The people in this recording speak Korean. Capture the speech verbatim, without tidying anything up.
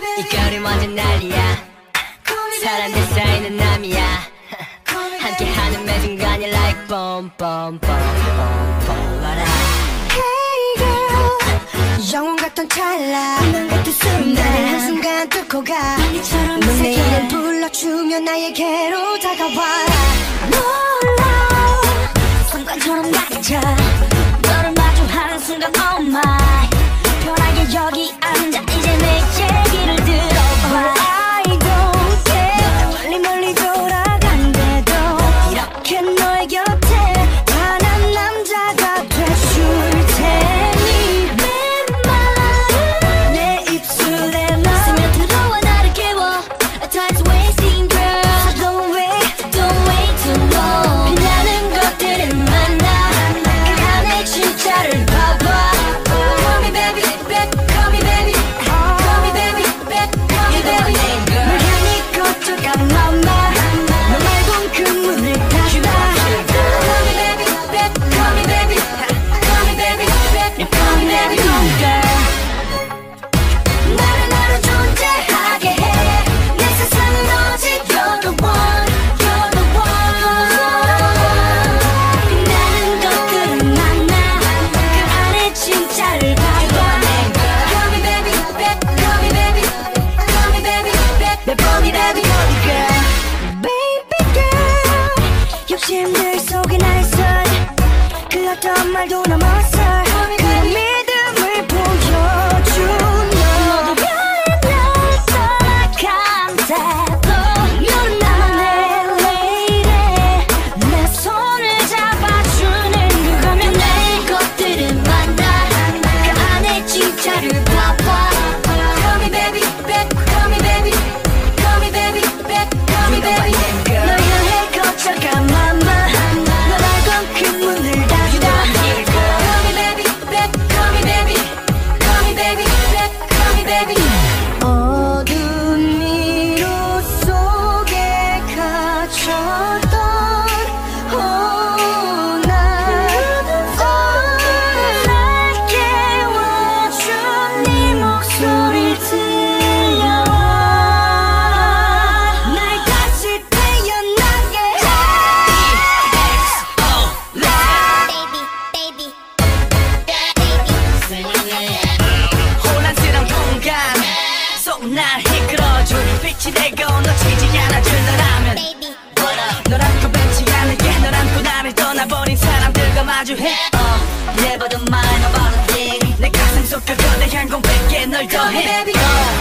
이 거리 완전 난리야. 사람들 사이는 남이야. 함께하는 매 순간이 like boom boom boom boom boom. Hey girl, 영혼 같던 찰나 운명 같은 순간 나를 한순간 뚫고 가 넌 내 이름 불러주면 나에게로 다가와. 놀라 순간처럼 낮아 너를 마주하는 순간 oh my 편하게 여기 앉아 이제 내 얘기를 들어봐. I don't care 멀리 멀리 돌아간대도 이렇게 너의 곁에 단 한 남자가 돼줄 테니 맨말 내 입술에 너 스며들어와 나를 깨워 Time's wasting girl So don't wait, don't wait too long 빛나는 것들을 만나 그 안에 진짜를 봐봐. Call me baby, baby, call me baby Call me baby, baby, call me baby 널 향해 걷어가 mama 너 말곤 그 문을 닫아. Call me baby, baby, call me baby Call me baby, baby, call me baby girl 나를 나로 존재하게 해 내 세상은 오직 You're the one, you're the one 빛나는 것들을 만나 그 안에 진짜를 봐봐. Call me baby, baby, call me baby Call me baby, baby, call me baby girl Baby girl 욕심들 속에 나의 선 그 어떤 말도 넘어서 그런 믿음을 보여준 너 모두 별이 날 떠나간대도 너는 나만 lady 내 손을 잡아주는 그거면 내 것들을 만나 그 안에 진짜를 봐봐. Call me baby, baby, call me baby Call me baby, baby, call me baby 널 향해 걷어가 mama 널 알던 그 문을 닫아. Call me baby, baby, call me baby Call me baby, baby, call me baby 어두운 미로 속에 갇혔던 oh, 날 날 깨워준 네 목소리 들려와 날 다시 태어나게 혼란스러운 공간 속 날 이끌어줄 빛이 되고 놓치지 않아줄 너라면 널 안고 뱉지 않을게. 널 안고 나를 떠나버린 사람들과 마주해 uh, Never the mind about a thing 내 가슴 속 그거 내 항공 백 개 널 더해 uh,